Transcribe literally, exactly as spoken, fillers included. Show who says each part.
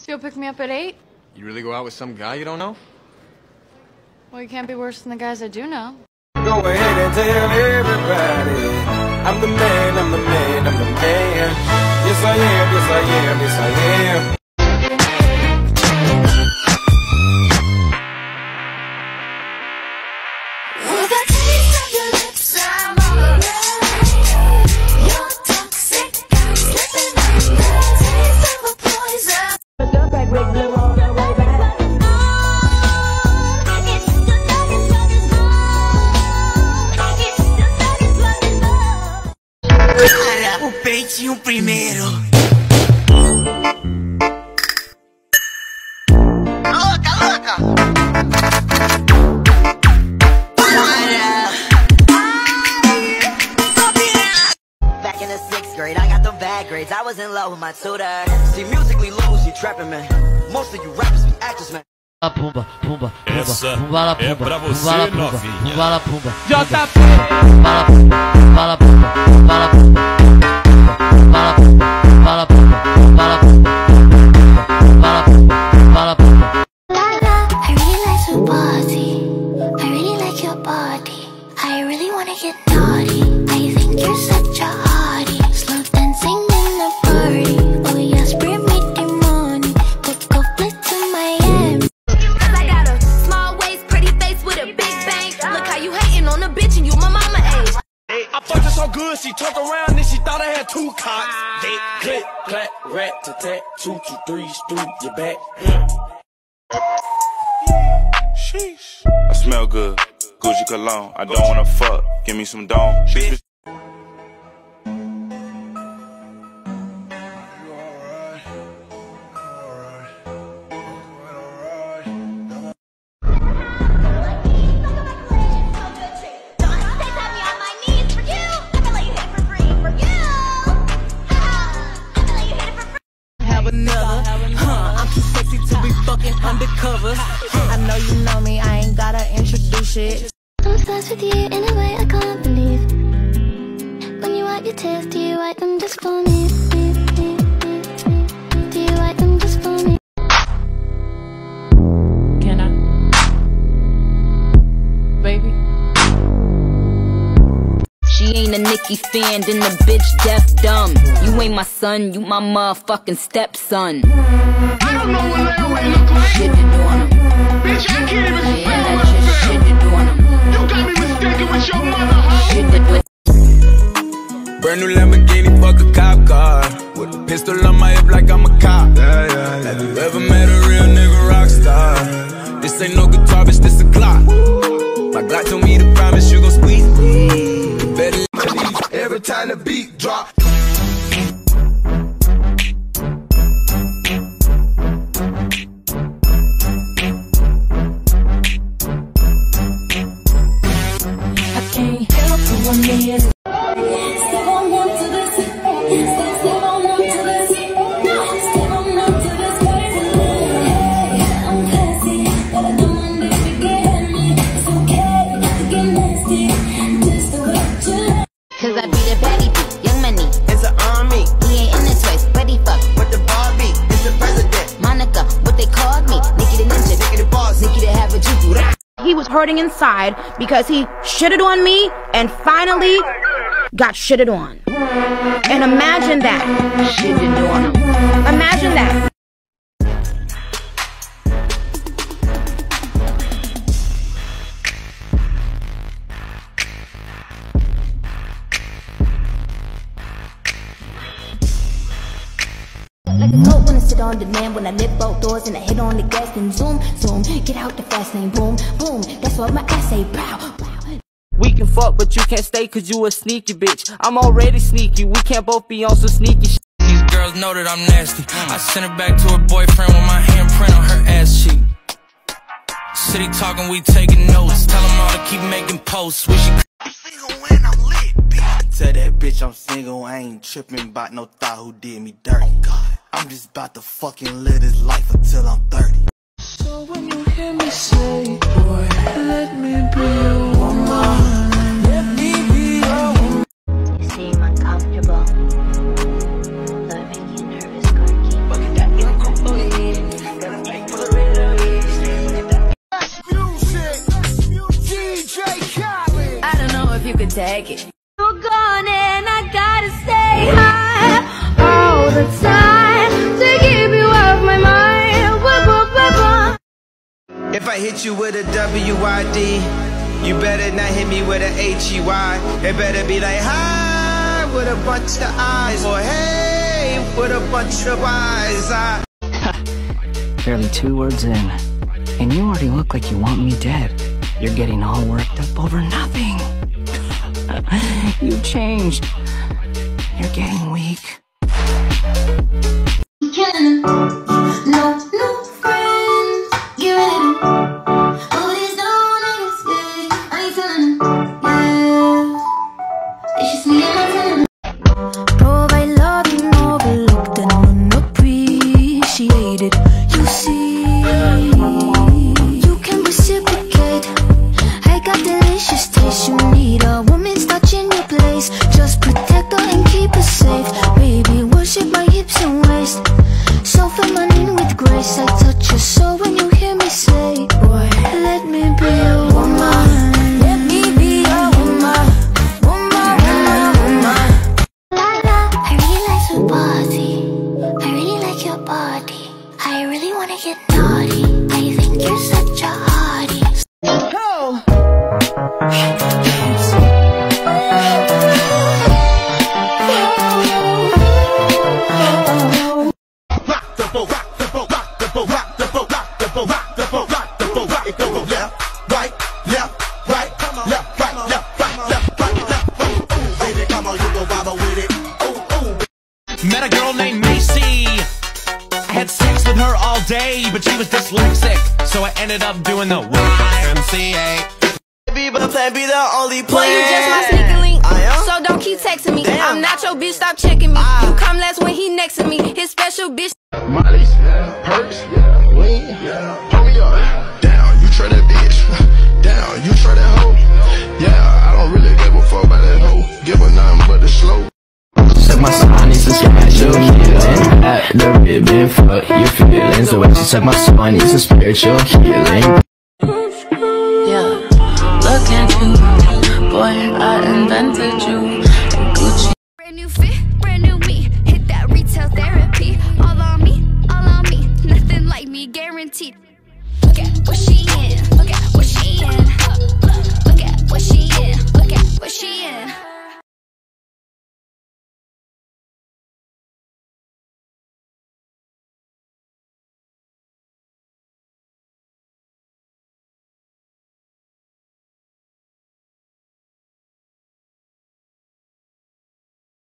Speaker 1: So you'll pick me up at eight?
Speaker 2: You really go out with some guy you don't know?
Speaker 1: Well, you can't be worse than the guys I do know.
Speaker 3: Go ahead and tell everybody I'm the man, I'm the man, I'm the man. Yes I am, yes I am, yes I am.
Speaker 4: With a taste of your lips, I'm alright. You're toxic, I'm slipping under. Taste of a poison.
Speaker 5: What's up, back with blue on the way back?
Speaker 6: O peitinho primeiro. Louca, louca.
Speaker 7: Back in the sixth grade, I got the bad grades. I was in love with my tutor. See, musically loose, you trapping, man. Most of you rappers be actors, man.
Speaker 8: Pumba, pumba, pumba,
Speaker 9: Essa
Speaker 8: pumba, la
Speaker 9: é
Speaker 8: pumba,
Speaker 9: pra você,
Speaker 8: pumba, la pumba,
Speaker 9: novinha.
Speaker 8: pumba, la pumba.
Speaker 5: J P.
Speaker 8: Pumba, la pumba, pumba, la pumba, pumba, la pumba, pumba, la pumba, pumba, la pumba, pumba, la pumba, pumba, la pumba, pumba, la pumba.
Speaker 4: I really like your body. I really like your body. I really wanna get naughty. I think you're such a hottie. Slow dancing in the party. Oh yes, bring me the money. Take a flight to Miami.
Speaker 10: I got a small waist, pretty face with a big bang. Look how you hating on a bitch and you my mama age.
Speaker 3: I fucked her so good, she turned around and she thought I had two cocks. They click, clack, rat, tat, tat, two, two, threes through your back.
Speaker 9: Sheesh. I smell good. Gucci cologne. I don't wanna fuck. Give me some dome. Bitch.
Speaker 7: Have another, huh? I'm too sexy to be fucking undercover. I know you know me, I ain't gotta introduce it.
Speaker 4: I'm obsessed with you in a way I can't believe. When you wipe your tears, do you wipe them just for me? Do you wipe them just for me?
Speaker 5: Can I? Baby.
Speaker 11: She ain't a Nicki fan, then the bitch deaf dumb. You ain't my son, you my motherfucking stepson.
Speaker 3: I don't know what that way look like.
Speaker 11: Shit to do on him.
Speaker 3: Bitch, I can't even
Speaker 11: Yeah,
Speaker 3: spell
Speaker 11: that's
Speaker 3: what I
Speaker 11: just
Speaker 3: feel.
Speaker 11: shit to do on him.
Speaker 3: You got me mistaken with your mother, hoe.
Speaker 11: Shit to do.
Speaker 3: Brand new Lamborghini, fuck a cop car. With a pistol on my hip like I'm a cop. Yeah, yeah, yeah. Have you ever met a real nigga rock star? This ain't no guitar, bitch, this a Glock. My Glock told me to promise you gon' squeeze me. Better every time the beat drop.
Speaker 5: I can't help but wonder.
Speaker 4: Step on up to this. Step, step on up to this. Step on up to this crazy love. Hey, I'm classy, but I don't mind if you get me. It's okay to get nasty, just the way you like.
Speaker 11: Cause I be the baddie beat, young money.
Speaker 7: It's an army,
Speaker 11: He ain't in the toys, but he fuck.
Speaker 7: with the Barbie, it's the president.
Speaker 11: Monica, what they called me. Nikki the ninja,
Speaker 7: Nikki the boss.
Speaker 11: Nikki to have a juju.
Speaker 10: He was hurting inside because he shitted on me and finally got shitted on. And imagine that.
Speaker 11: Shit to do on him.
Speaker 10: Imagine that.
Speaker 4: Like a goat when I sit on demand. When I lift both doors and I hit on the gas, then zoom, zoom. Get out the fast lane, boom, boom. That's what my ass say, pow, pow.
Speaker 7: We can fuck, but you can't stay cause you a sneaky bitch. I'm already sneaky, we can't both be on some sneaky shit.
Speaker 6: These girls know that I'm nasty. I sent her back to her boyfriend with my handprint on her ass cheek. City talking, we taking notes. Tell them all to keep making posts. Wish you I'm single when I'm lit, bitch.
Speaker 7: Tell that bitch I'm single, I ain't tripping about no thought who did me dirty. God, I'm just about to fucking live this life until I'm thirty.
Speaker 3: So when you hear me say, boy, let me be your woman. Let me be your woman.
Speaker 4: You seem uncomfortable. Does that make you nervous, Corky?
Speaker 7: Fuck that, you don't come
Speaker 5: bag it.
Speaker 4: You're gone and I gotta stay high all the time to keep you off my mind. Whip up, whip up.
Speaker 12: If I hit you with a W I D, you better not hit me with a H E Y. It better be like hi with a bunch of eyes, or hey with a bunch of eyes. I
Speaker 13: Barely two words in, and you already look like you want me dead. You're getting all worked up over nothing. You've changed. You're getting weak.
Speaker 4: No, no friends. Get ready to. Oh, these don't understand. I ain't telling them. Yeah. It's just me and my telling them. Provide loving, overlooked and unappreciated. You see, you can reciprocate. I got delicious taste. You need a woman's touch in your place. Just protect her and keep her safe. Baby, worship my hips and waist. So feminine with grace. I touch your soul when you hear me say, boy, let me be a woman. Let me be a woman. Woman, woman, woman. La la, I really like your body. I really like your body. I really wanna get naughty. I think you're such a hottie.
Speaker 12: Oh. Rock the boat, rock the boat, rock the boat, rock the boat, rock the boat, rock the boat, rock the boat, rock it go left, right, left, right, left, right, left, right, left, right, left. Ooh, baby, come on, you go wobble with it. Ooh, ooh.
Speaker 6: Met a girl named Macy. I had sex with her all day, but she was dyslexic, so I ended up doing the Y M C A.
Speaker 12: But plan be the only plan.
Speaker 14: Boy, you just my sneaker link, so don't keep texting me. Damn. I'm not your bitch, stop checking me. Ah. You come last when he next to me. His special bitch.
Speaker 15: Molly's, perks, lean, pull me up. Down, you try that bitch. Down, you try that hoe. Yeah, I don't really give a fuck about that hoe. Give her nothing but the slow.
Speaker 16: Suck my soul, needs some spiritual healing. At the ribbon, fuck your feelings. The way she suck my soul, I need some spiritual healing.
Speaker 17: Yeah, look at you, boy, I invented you. Gucci.
Speaker 4: Brand new fit, brand new me. Hit that retail therapy. All on me, all on me. Nothing like me, guaranteed. Look at what she in. Look at what she in. Look at what she in. Look at what she in.